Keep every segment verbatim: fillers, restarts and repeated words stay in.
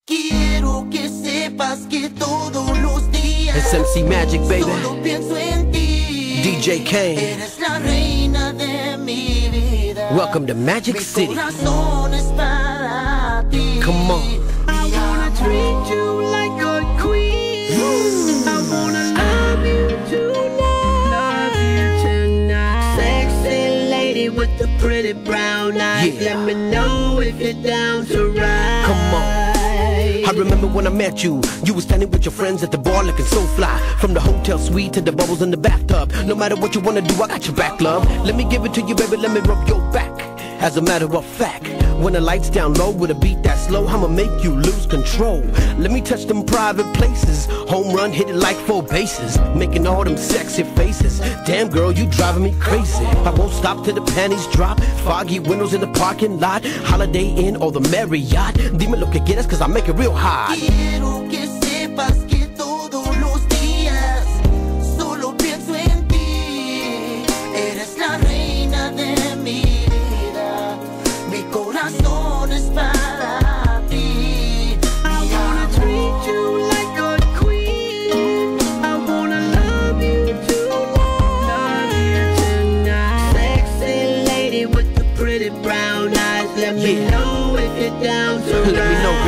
Quiero que sepas que todos los días It's M C Magic, baby. Solo pienso en ti. D J Kane. Eres la reina de mi vida. Welcome to Magic mi City. Corazón es para ti. Come on. I wanna treat you like a queen. I wanna love you tonight. Love you tonight. Sexy lady with the pretty brown eyes. Yeah. Let me know if you're down to ride. Come on. I remember when I met you, you were standing with your friends at the bar looking so fly. From the hotel suite to the bubbles in the bathtub. No matter what you wanna do, I got your back, love. Let me give it to you, baby, let me rub your back. As a matter of fact, when the lights down low with a beat that slow, I'ma make you lose control. Let me touch them private places. Home run, hit it like four bases. Making all them sexy faces. Damn girl, you driving me crazy. I won't stop till the panties drop. Foggy windows in the parking lot. Holiday Inn or the Marriott. Dime lo que quieras cause I make it real hot. Quiero que sepas que todos los días solo pienso en ti. Eres la reina de mi vida. Mi corazón es para ti. I wanna treat you like a queen. I wanna love you tonight. Love you tonight. Sexy lady with the pretty brown eyes. Let me Yeah. know if you're down to ride. Let me know,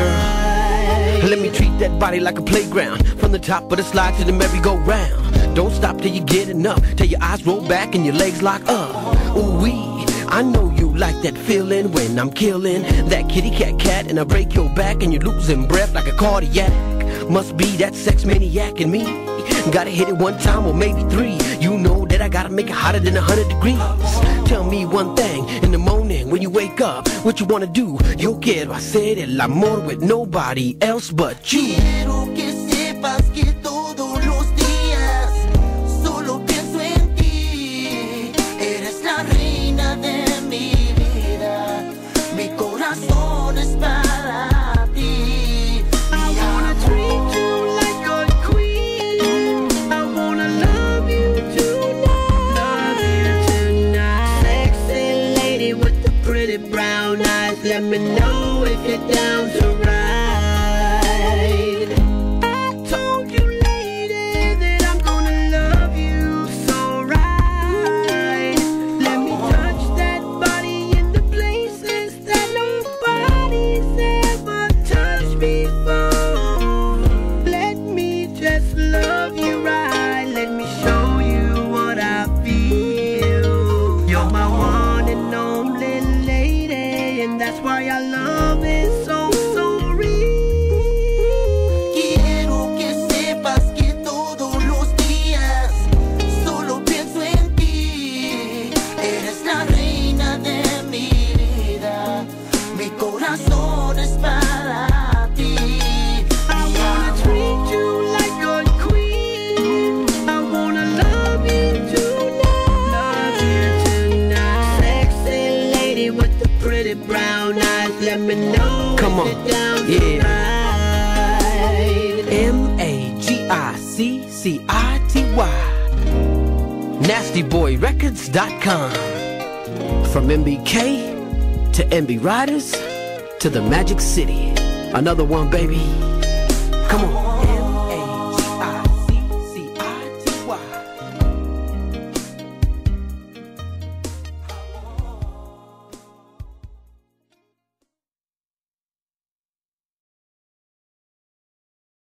girl. Let me treat that body like a playground. From the top of the slide to the merry-go-round. Don't stop till you get enough. Till your eyes roll back and your legs lock up. Ooh-wee, I know you like that feeling when I'm killing that kitty cat cat and I break your back and you're losing breath like a cardiac. Must be that sex maniac in me. Gotta hit it one time or maybe three. You know that I gotta make it hotter than a hundred degrees. Tell me one thing, in the morning when you wake up, what you wanna do? Yo quiero hacer el amor with nobody else but you. Quiero que sepas que todos los días solo pienso en ti. Eres la reina de mi vida. Mi corazón es para ti. I wanna treat you like a queen. I wanna love you tonight. Love you tonight. Sexy lady with the pretty brown eyes. Let me know if you're down to ride. I told you, lady, that I'm gonna love you so right. Let me touch that body in the places that nobody's ever touched before. Let me just love you right. Let me show you what I feel. You're my one and only lady, and that's why I love it so, so real. Quiero que sepas que todos los días solo pienso en ti. Eres la reina de mi vida. Mi corazón es para ti. I wanna treat you like a queen. I wanna love you tonight. Love you tonight. Sexy lady with the pretty brown eyes. Let me know Come if on. you're down to Yeah. ride. M A G I C C I T Y nasty boy records dot com. From M B K to M B Riders to the Magic City. Another one, baby. Come on.